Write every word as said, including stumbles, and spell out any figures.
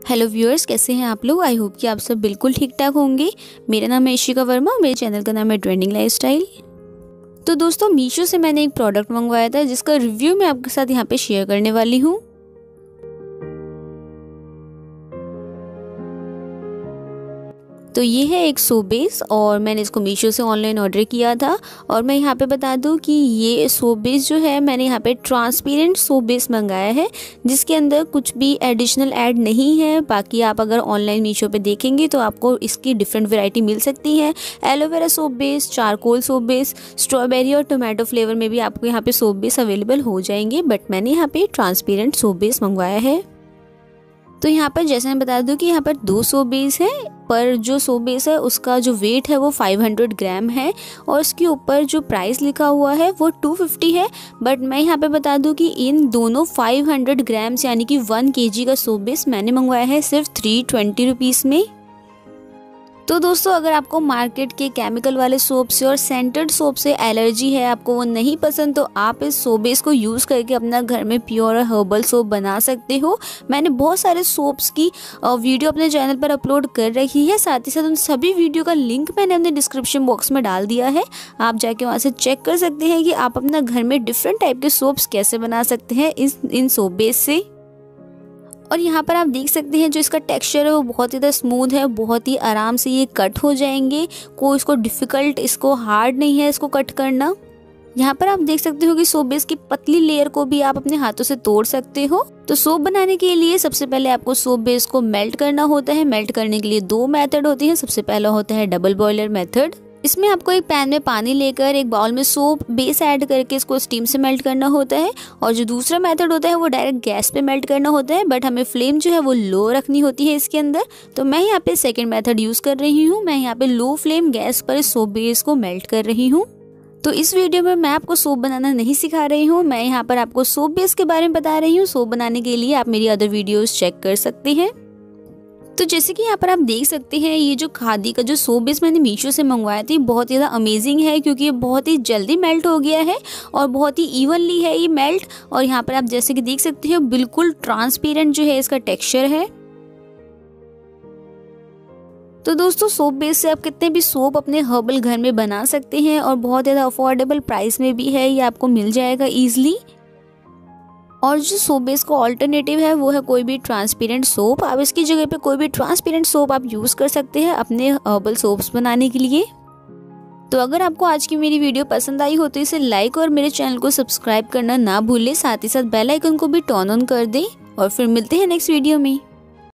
Hello viewers, कैसे हैं आप लोग। आई होप कि आप सब बिल्कुल ठीक ठाक होंगे। मेरा नाम है इशिका वर्मा और मेरे चैनल का नाम है ट्रेंडिंग लाइफस्टाइल। तो दोस्तों, मीशो से मैंने एक प्रोडक्ट मंगवाया था जिसका रिव्यू मैं आपके साथ यहाँ पे शेयर करने वाली हूँ। तो ये है एक सोप बेस और मैंने इसको मीशो से ऑनलाइन ऑर्डर किया था। और मैं यहाँ पे बता दूँ कि ये सोप बेस जो है मैंने यहाँ पे ट्रांसपेरेंट सोप बेस मंगाया है, जिसके अंदर कुछ भी एडिशनल ऐड नहीं है। बाकी आप अगर ऑनलाइन मीशो पे देखेंगे तो आपको इसकी डिफरेंट वैरायटी मिल सकती है। Aloe vera soap base, charcoal soap base, strawberry और टोमेटो फ्लेवर में भी आपको यहाँ पे सोप बेस अवेलेबल हो जाएंगे, बट मैंने यहाँ पे ट्रांसपेरेंट सोप बेस मंगवाया है। तो यहाँ पर जैसे मैं बता दूं कि यहाँ पर दो सोप बेस है, पर जो सोप बेस है उसका जो वेट है वो पाँच सौ ग्राम है और उसके ऊपर जो प्राइस लिखा हुआ है वो दो सौ पचास है। बट मैं यहाँ पे बता दूं कि इन दोनों पाँच सौ ग्राम्स यानी कि वन केजी का सोप बेस मैंने मंगवाया है सिर्फ थ्री ट्वेंटी रुपीज़ में। तो दोस्तों, अगर आपको मार्केट के केमिकल वाले सोप से और सेंटेड सोप से एलर्जी है, आपको वो नहीं पसंद, तो आप इस सोप बेस को यूज़ करके अपना घर में प्योर हर्बल सोप बना सकते हो। मैंने बहुत सारे सोप्स की वीडियो अपने चैनल पर अपलोड कर रखी है, साथ ही साथ उन सभी वीडियो का लिंक मैंने अपने डिस्क्रिप्शन बॉक्स में डाल दिया है। आप जाके वहाँ से चेक कर सकते हैं कि आप अपना घर में डिफरेंट टाइप के सोप्स कैसे बना सकते हैं इस इन सोप बेस से। और यहाँ पर आप देख सकते हैं जो इसका टेक्सचर है वो बहुत ही ज़्यादा स्मूथ है, बहुत ही आराम से ये कट हो जाएंगे। कोई इसको डिफ़िकल्ट, इसको हार्ड नहीं है इसको कट करना। यहाँ पर आप देख सकते हो कि सोप बेस की पतली लेयर को भी आप अपने हाथों से तोड़ सकते हो। तो सोप बनाने के लिए सबसे पहले आपको सोप बेस को मेल्ट करना होता है। मेल्ट करने के लिए दो मेथड होती हैं। सबसे पहला होता है डबल बॉयलर मेथड। इसमें आपको एक पैन में पानी लेकर एक बाउल में सोप बेस ऐड करके इसको स्टीम से मेल्ट करना होता है। और जो दूसरा मेथड होता है वो डायरेक्ट गैस पे मेल्ट करना होता है, बट हमें फ्लेम जो है वो लो रखनी होती है इसके अंदर। तो मैं यहाँ पे सेकंड मेथड यूज़ कर रही हूँ। मैं यहाँ पे लो फ्लेम गैस पर इस सोप बेस को मेल्ट कर रही हूँ। तो इस वीडियो में मैं आपको सोप बनाना नहीं सिखा रही हूँ, मैं यहाँ पर आपको सोप बेस के बारे में बता रही हूँ। सोप बनाने के लिए आप मेरी अदर वीडियोज़ चेक कर सकते हैं। तो जैसे कि यहाँ पर आप देख सकते हैं, ये जो खादी का जो सोप बेस मैंने मीशो से मंगवाया था बहुत ज़्यादा अमेजिंग है, क्योंकि ये बहुत ही जल्दी मेल्ट हो गया है और बहुत ही इवनली है ये मेल्ट। और यहाँ पर आप जैसे कि देख सकते हो बिल्कुल ट्रांसपेरेंट जो है इसका टेक्सचर है। तो दोस्तों, सोप बेस से आप कितने भी सोप अपने हर्बल घर में बना सकते हैं और बहुत ज़्यादा अफोर्डेबल प्राइस में भी है, ये आपको मिल जाएगा ईजिली। और जो सोप बेस का ऑल्टरनेटिव है वो है कोई भी ट्रांसपेरेंट सोप। आप इसकी जगह पे कोई भी ट्रांसपेरेंट सोप आप यूज़ कर सकते हैं अपने हर्बल सोप्स बनाने के लिए। तो अगर आपको आज की मेरी वीडियो पसंद आई हो तो इसे लाइक और मेरे चैनल को सब्सक्राइब करना ना भूलें। साथ ही साथ बेल आइकन को भी टर्न ऑन कर दें और फिर मिलते हैं नेक्स्ट वीडियो में।